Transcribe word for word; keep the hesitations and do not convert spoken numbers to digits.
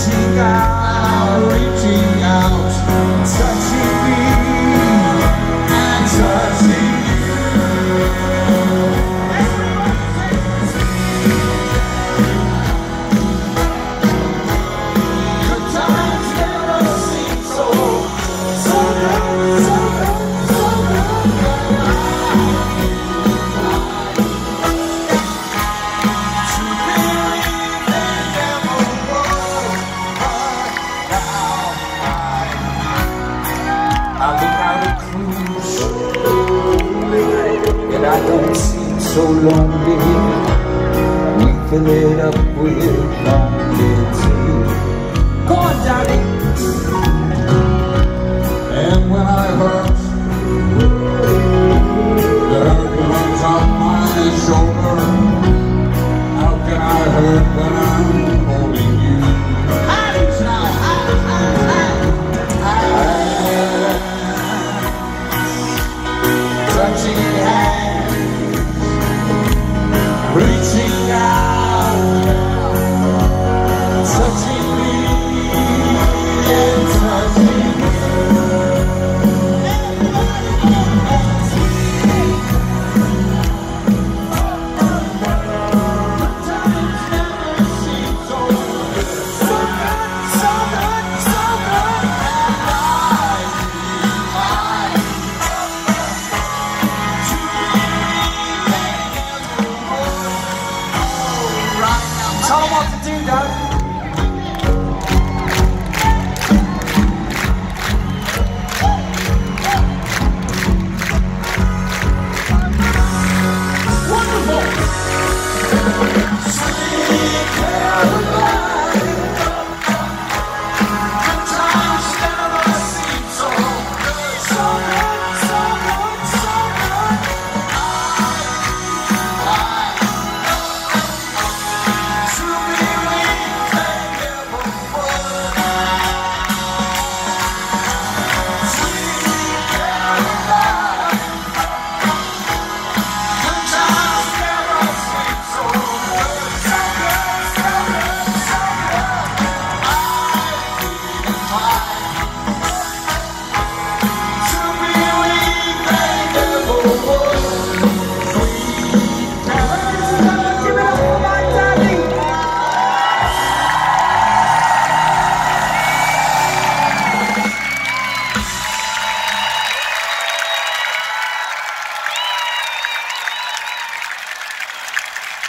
reaching out, reaching out, touching me and touching you. The times never seem so, so good, so good, so good. To believe they never was, but now I look out of cruise, and I don't seem so lonely. We fill it up with lonely.